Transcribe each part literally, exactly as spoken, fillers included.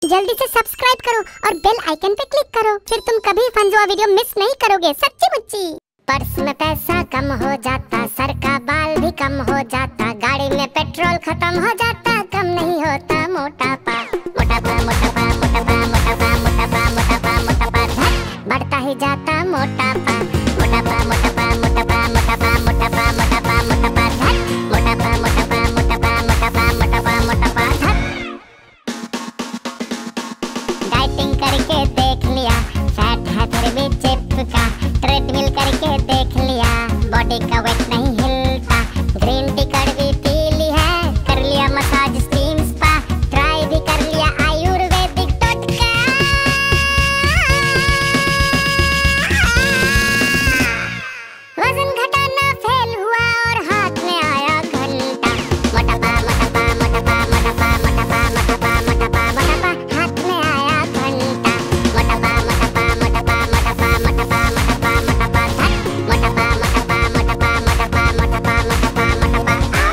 जल्दी से सब्सक्राइब करो और बेल आइकन पे क्लिक करो, फिर तुम कभी फंजुआ वीडियो मिस नहीं करोगे। सच्ची मुच्ची। पर्स में पैसा कम हो जाता, सर का बाल भी कम हो जाता, गाड़ी में पेट्रोल खत्म हो जाता, कम नहीं होता मोटापा। मोटापा मोटापा मोटापा मोटापा मोटापा मोटापा मोटापा धर बढ़ता ही जाता मोटापा। मोटापा मोटापा मोटापा मोटापा मोटापा मोटापा मोटापा धर मोटापा मोटापा मोटापा मोटापा मोटापा मोटापा धर। डाइटिंग करके देख लिया, फैट है फिर भी चिपका, ट्रेडमिल करके देख लिया, बॉडी का वेट नहीं हिलता, ग्रीन टी कड़वी पी ली है, कर लिया मसाज स्टीम स्पा, ट्राई भी कर लिया आयुर्वेदिक टोटका। वजन घटाना फेल हुआ और हाथ में आया घंटा। मोटापा मोटापा मोटापा मोटापा मोटापा मोटापा मोटापा मोटापा हाथ में आया घंटा। मोटापा मोटापा मोटापा मोटापा मोटापा मोटापा मोटापा धर मोटापा मोटापा मोटापा मोटापा मोटापा मोटापा मोटापा।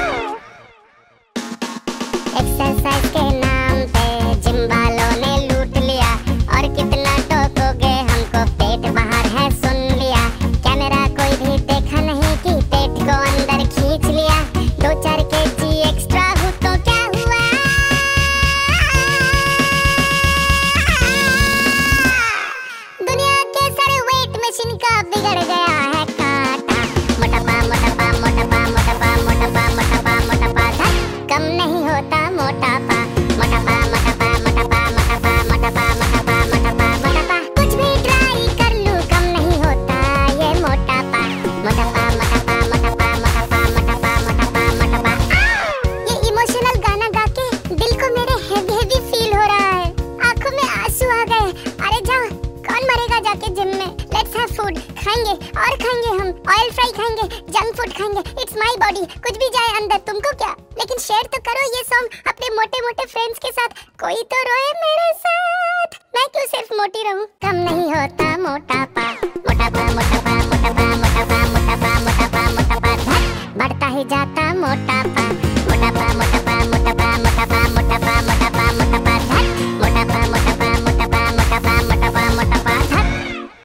एक्सरसाइज के नाम पे जिम वालों ने लूट लिया, और कितना टोकोगे हमको, पेट बाहर है सुन लिया, कैमरा कोई भी देखा नहीं कि पेट को अंदर खींच लिया, दो चार केजी एक्स्ट्रा हो तो क्या हुआ। दुनिया के सारे वेट मशीन का बिगड़ गया है कांटा। मोटापा मोटापा मोटापा मोटापा मोटापा मोटापा मोटापा धर कम नहीं होता मोटापा। मोटापा मोटापा मोटापा मोटापा मोटापा मोटापा मोटापा मोटापा कुछ भी ट्राई कर लूं कम नहीं होता ये मोटापा। मोटापा मोटापा मोटापा मोटापा मोटापा मोटापा मोटापा। ये इमोशनल गाना गा के दिल को मेरे हेवी हेवी फील हो रहा है, आंखों में आंसू आ गए। अरे जाओ, कौन मरेगा जाके जिम में। लेट्स हैव फूड, खाएंगे और खाएंगे, हम ऑयल फ्राई खाएंगे, जंक फूड खाएंगे। इट्स माय बॉडी, कुछ भी जाए अंदर, तुमको क्या। लेकिन शेयर तो करो ये सॉन्ग अपने मोटे मोटे फ्रेंड्स के साथ, कोई तो रोए मेरे साथ। मैं क्यों सिर्फ मोटी रहूं, कम नहीं होता मोटापा। मोटापा मोटापा मोटापा मोटापा मोटापा मोटापा मोटापा धर बढ़ता ही जाता मोटापा।